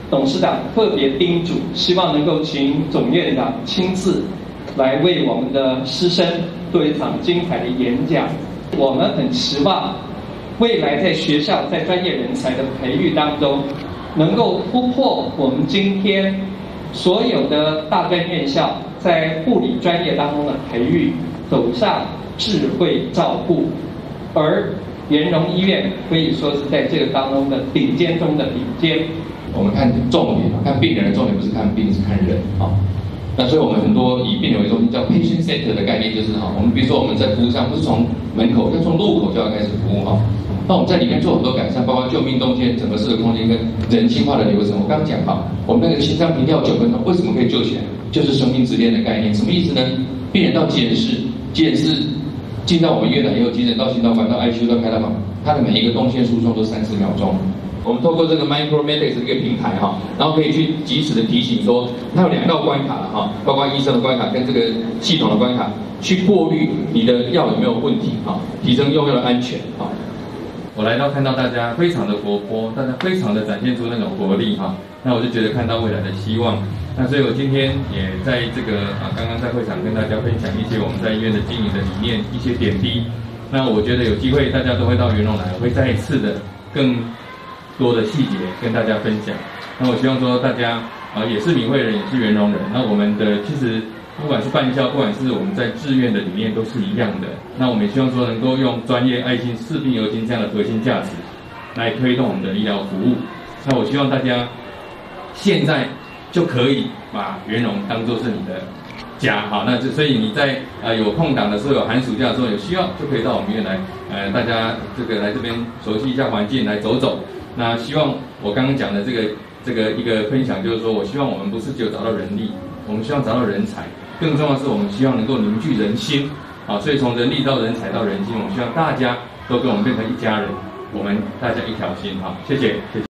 董事长特别叮嘱，希望能够请总院长亲自来为我们的师生做一场精彩的演讲。我们很期望未来在学校在专业人才的培育当中，能够突破我们今天所有的大专院校在护理专业当中的培育，走上智慧照护，而元荣医院可以说是在这个当中的顶尖中的顶尖。 我们看重点，看病人的重点不是看病，是看人啊。那所以我们很多以病人为中心，叫 patient center 的概念，就是哈，我们比如说我们在服务上不是从门口，要从入口就要开始服务哈。那我们在里面做很多改善，包括救命动线、整合式的空间跟人性化的流程。我刚刚讲哈，我们那个心脏停跳9分钟，为什么可以救起来？就是生命之链的概念，什么意思呢？病人到急诊室进到我们医院来以后，急诊到心导管到 ICU 到开刀房，它的每一个动线输送都30秒钟。我们透过这个 MicroMedics 这个平台哈，然后可以去及时的提醒说，它有2道关卡了哈，包括医生的关卡跟这个系统的关卡，去过滤你的药有没有问题哈，提升用药的安全哈。 我来到看到大家非常的活泼，大家非常的展现出那种活力哈，那我就觉得看到未来的希望。那所以我今天也在这个刚刚在会场跟大家分享一些我们在医院的经营的理念，一些点滴。那我觉得有机会大家都会到元荣来，我会再一次的更多的细节跟大家分享。那我希望说大家也是闽会人，也是元荣人。那我们的其实不管是办校，不管是我们在志愿的理念都是一样的。那我们也希望说能够用专业、爱心、视病由亲这样的核心价值来推动我们的医疗服务。那我希望大家现在就可以把元荣当作是你的家，好，那所以你在有空档的时候，有寒暑假的时候有需要，就可以到我们医院来，大家来这边熟悉一下环境，来走走。那希望我刚刚讲的这个一个分享，就是说我希望我们不是只有找到人力，我们希望找到人才，更重要的是我们希望能够凝聚人心，啊，所以从人力到人才到人心，我们希望大家都跟我们变成一家人，我们大家一条心，好，谢谢，谢谢。